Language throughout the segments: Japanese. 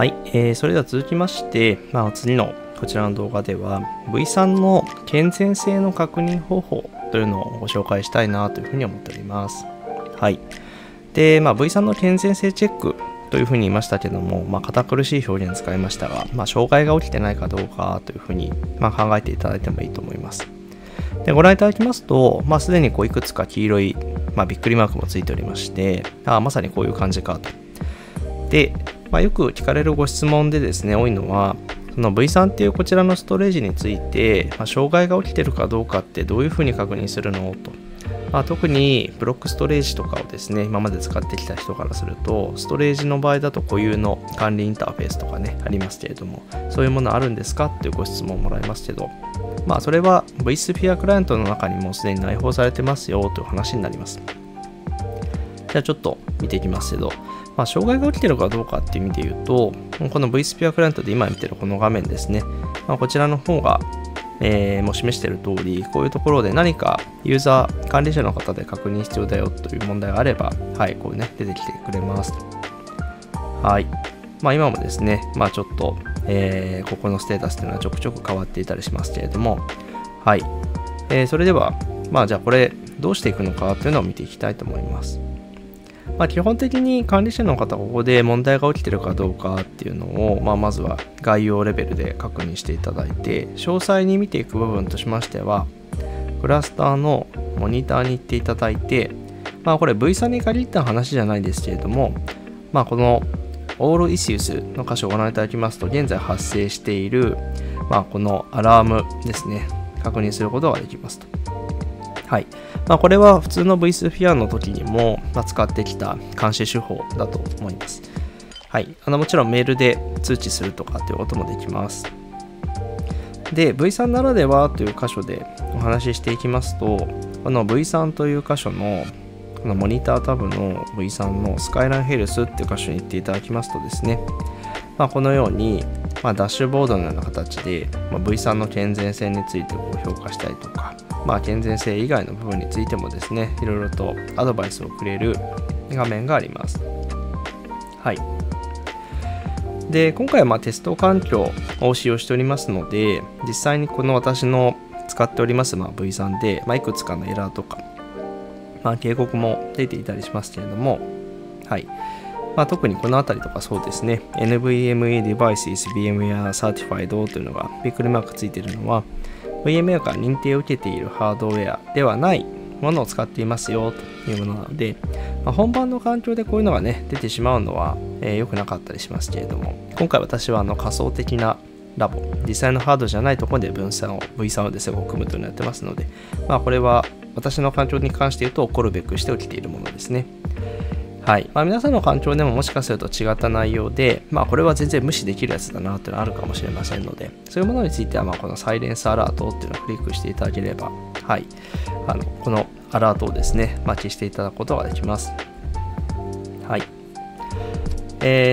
はい、それでは続きまして、次のこちらの動画では V3 の健全性の確認方法というのをご紹介したいなというふうに思っております。はい。で、V3 の健全性チェックというふうに言いましたけども、堅苦しい表現使いましたが、障害が起きてないかどうかというふうに考えていただいてもいいと思います。で、ご覧いただきますと、すでにいくつか黄色い、びっくりマークもついておりまして、まさにこういう感じかと。で、よく聞かれるご質問でですね、多いのは、その V3 っていうこちらのストレージについて、障害が起きてるかどうかってどういうふうに確認するのと。特にブロックストレージとかをですね、今まで使ってきた人からすると、ストレージの場合だと固有の管理インターフェースとかね、ありますけれども、そういうものあるんですかっていうご質問をもらいますけど、それは vSphere クライアントの中にもうすでに内包されてますよという話になります。じゃあちょっと見ていきますけど、障害が起きてるかどうかっていう意味で言うと、この vSphere クライアントで今見てるこの画面ですね、こちらの方が、もう示している通り、こういうところで何かユーザー、管理者の方で確認必要だよという問題があれば、こうね、出てきてくれます。はい。今もですね、ちょっと、ここのステータスというのはちょくちょく変わっていたりしますけれども、はい。それでは、じゃあこれどうしていくのかというのを見ていきたいと思います。基本的に管理者の方、ここで問題が起きているかどうかっていうのを、まずは概要レベルで確認していただいて、詳細に見ていく部分としましては、クラスターのモニターに行っていただいて、これ V3 に限った話じゃないですけれども、この All Issues の箇所をご覧いただきますと、現在発生している、このアラームですね、確認することができますと。はい。これは普通の vSphere の時にも使ってきた監視手法だと思います。はい。もちろんメールで通知するとかっていうこともできます。で、V3 ならではという箇所でお話ししていきますと、この V3 という箇所のこのモニタータブの V3 のスカイランヘルスっていう箇所に行っていただきますとですね、このようにダッシュボードのような形で V3 の健全性について評価したりとか、健全性以外の部分についてもですね、いろいろとアドバイスをくれる画面があります。はい。で、今回はテスト環境を使用しておりますので、実際にこの私の使っております V3 で、いくつかのエラーとか、警告も出ていたりしますけれども、はい。特にこのあたりとかそうですね、NVMe Devices VMware Certified というのがびっくりマークついているのは、VMware から認定を受けているハードウェアではないものを使っていますよというものなので、本番の環境でこういうのがね、出てしまうのは、良くなかったりしますけれども、今回私は仮想的なラボ、実際のハードじゃないところでV3 をですね、組むというのをやってますので、これは私の環境に関して言うと起こるべくして起きているものですね。はい。皆さんの環境でももしかすると違った内容で、これは全然無視できるやつだなというのがあるかもしれませんので、そういうものについては、このサイレンスアラートっていうのをクリックしていただければ、はい。このアラートをですね、消していただくことができます。はい。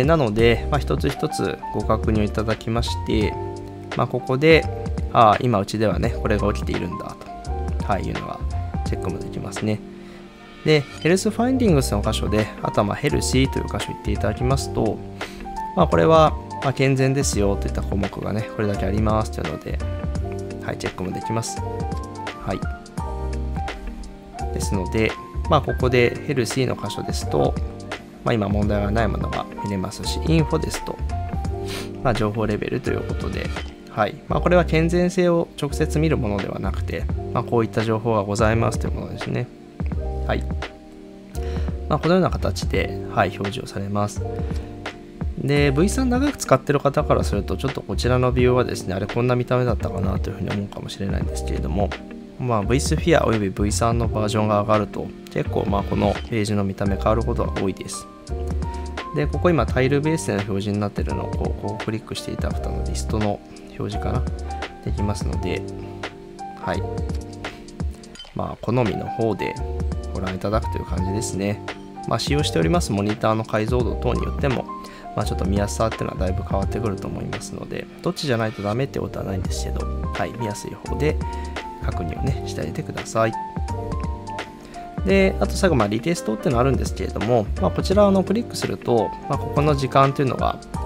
なので、一つ一つご確認をいただきまして、ここで、今うちではね、これが起きているんだと、いうのがチェックもできますね。で、Health Findings の箇所で、あとはHealthy という箇所に行っていただきますと、これは健全ですよといった項目がね、これだけありますというので、はい、チェックもできます。はい。ですので、ここで Healthy の箇所ですと、今問題がないものが見れますし、Info ですと、情報レベルということで、はい。これは健全性を直接見るものではなくて、こういった情報がございますというものですね。はい。このような形で、表示をされます。で、V3 長く使っている方からすると、ちょっとこちらのビューはですね、あれこんな見た目だったかなというふうに思うかもしれないんですけれども、vSphere および V3 のバージョンが上がると、結構このページの見た目変わることが多いです。で、ここ今タイルベースでの表示になっているのをこうクリックしていただくとリストの表示かなできますので、はい。好みの方でご覧いただくという感じですね。使用しておりますモニターの解像度等によっても、ちょっと見やすさっていうのはだいぶ変わってくると思いますので、どっちじゃないとダメってことはないんですけど、はい、見やすい方で確認をね、してあげてください。で、あと最後、リテストっていうのがあるんですけれども、こちらをクリックすると、ここの時間というのが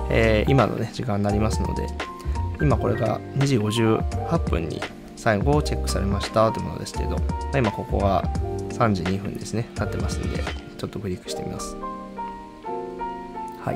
今のね、時間になりますので、今これが2時58分に最後をチェックされましたというものですけど、今ここが3時2分ですね、経ってますんで、ちょっとクリックしてみます。はい。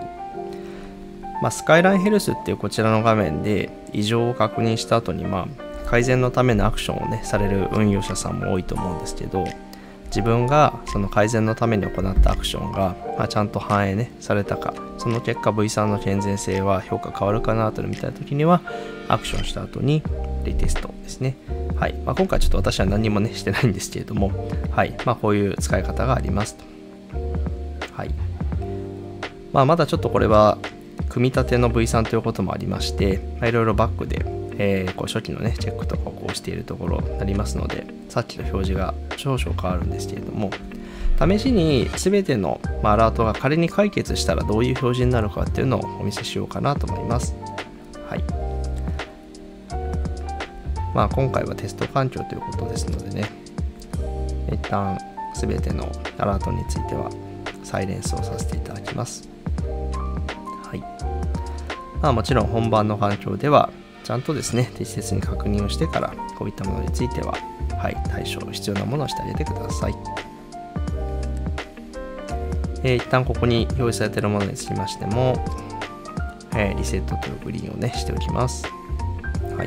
スカイラインヘルスっていうこちらの画面で異常を確認した後に、改善のためのアクションをね、される運用者さんも多いと思うんですけど、自分がその改善のために行ったアクションが、ちゃんと反映ね、されたか、その結果 V3 の健全性は評価変わるかなと見たいときには、アクションした後にリテストですね。はい。今回ちょっと私は何もね、してないんですけれども、はい。こういう使い方がありますと。はい。まだちょっとこれは、組み立ての V3 ということもありまして、いろいろバックで、初期のね、チェックとかをしているところになりますので、さっきの表示が少々変わるんですけれども、試しに全てのアラートが仮に解決したらどういう表示になるかっていうのをお見せしようかなと思います。はい。今回はテスト環境ということですのでね、一旦全てのアラートについてはサイレンスをさせていただきます。はい。もちろん本番の環境ではちゃんとですね、適切に確認をしてから、こういったものについては、はい、対処必要なものをしてあげてください。一旦ここに表示されているものにつきましても、リセットというグリーンをね、しておきます。はい。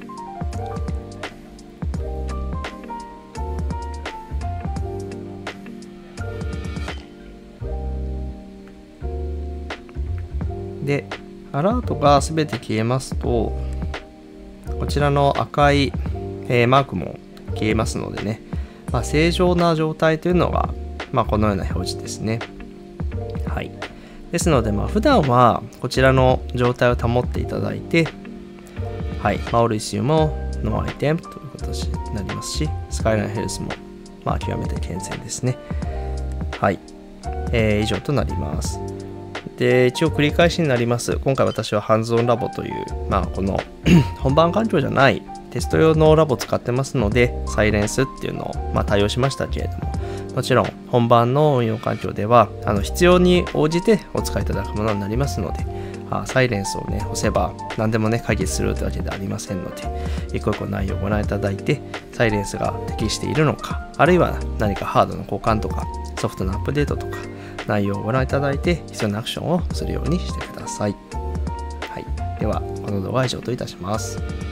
で、アラートがすべて消えますと、こちらの赤い、マークも消えますのでね、正常な状態というのが、このような表示ですね。はい。ですので、普段はこちらの状態を保っていただいて、はい。オールイスユもノーアイテムという形になりますし、スカイラインヘルスも、極めて健全ですね。はい。以上となります。で、一応繰り返しになります。今回私はハンズオンラボという、この本番環境じゃないテスト用のラボを使ってますので、サイレンスっていうのを対応しましたけれども、もちろん本番の運用環境では必要に応じてお使いいただくものになりますので、サイレンスをね、押せば何でもね、解決するというわけではありませんので、一個一個内容をご覧いただいて、サイレンスが適しているのか、あるいは何かハードの交換とか、ソフトのアップデートとか、内容をご覧いただいて、必要なアクションをするようにしてください。はい。では、この動画は以上といたします。